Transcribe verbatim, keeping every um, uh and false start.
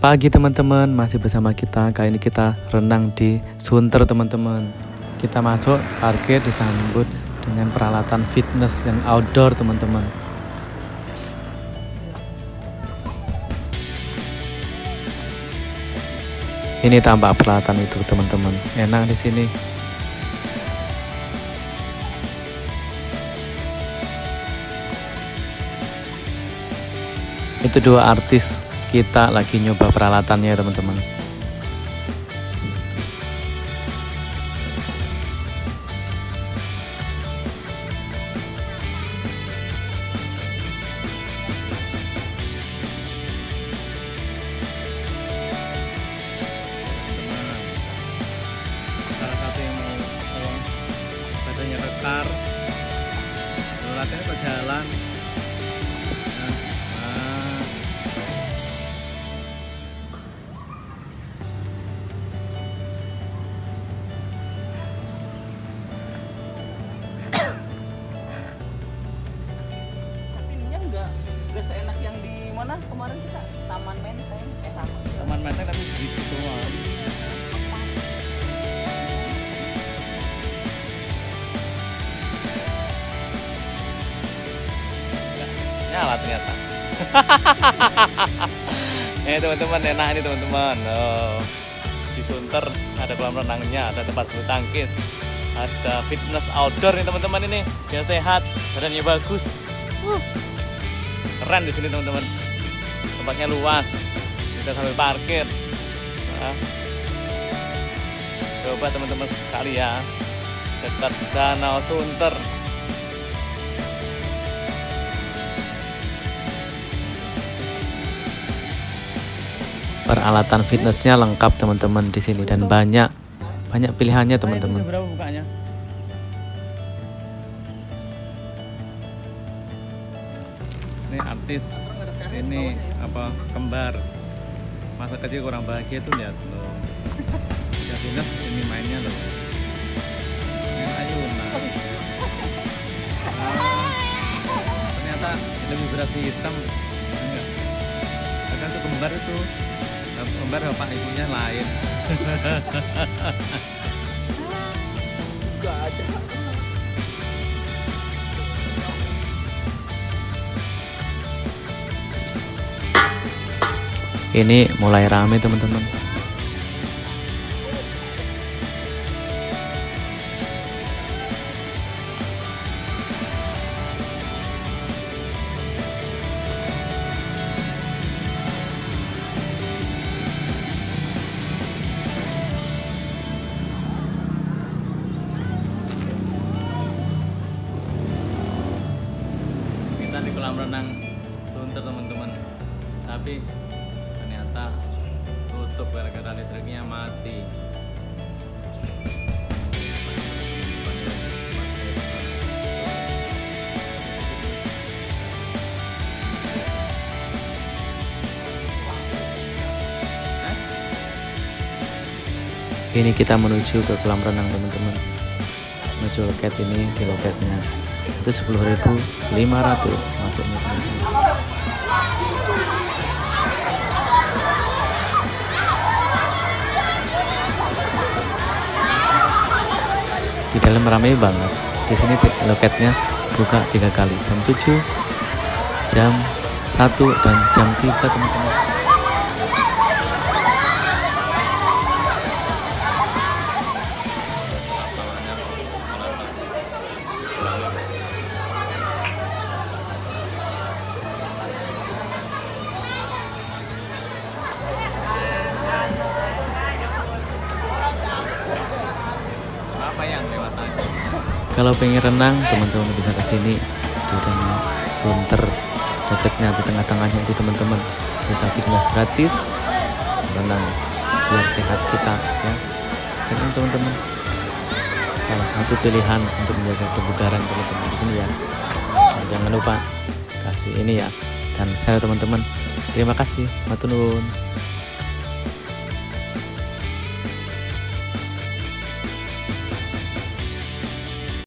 Selamat pagi teman-teman, masih bersama kita. Kali ini kita renang di Sunter teman-teman. Kita masuk parkir disambut dengan peralatan fitness yang outdoor teman-teman. Ini tampak peralatan itu teman-teman. Enak di sini. Itu dua artis. Kita lagi nyoba peralatannya teman-teman. Salah satu yang mau tolong badannya kekar, peralatannya kok jalan. Gak seenak yang di mana kemarin kita Taman Menteng eh sama Taman Menteng tapi segitu doang. Nyala ternyata. Eh teman-teman, enak ini teman-teman. Oh, di Sunter ada kolam renangnya, ada tempat bulu tangkis, ada fitness outdoor nih teman-teman ini. Biar sehat, badannya bagus. Uh. Keren di sini teman-teman, tempatnya luas, bisa sambil parkir. Nah, coba teman-teman sekali ya, dekat Danau Sunter. Peralatan fitnessnya lengkap teman-teman di sini dan banyak banyak pilihannya teman-teman. Berapa bukanya? Ini artis, ini apa kembar, masa kecil kurang bahagia tuh, lihat loh. Udah fitness ini mainnya loh, main ayunan. Ah, ternyata lebih berat si hitam, enggak? Kadang tuh kembar itu, kembar bapak ibunya lain. Gak ada. Ini mulai rame teman-teman. Kita di kolam renang Sunter teman-teman, tapi ternyata tutup gara-gara listriknya mati. Ini kita menuju ke kolam renang teman-teman, menuju loket ini. Di loketnya itu sepuluh ribu lima ratus masuknya teman-teman. Di dalam ramai banget. Di sini loketnya buka tiga kali, jam tujuh, jam satu, dan jam tiga teman-teman. Kalau pengen renang, teman-teman bisa ke sini di Danau Sunter. Dekatnya di tengah-tengahnya itu teman-teman, bisa fitness gratis, renang biar sehat kita ya. Dan teman-teman, salah satu pilihan untuk menjaga kebugaran teman-teman di sini ya. Dan jangan lupa kasih ini ya dan share teman-teman. Terima kasih, matur nuwun.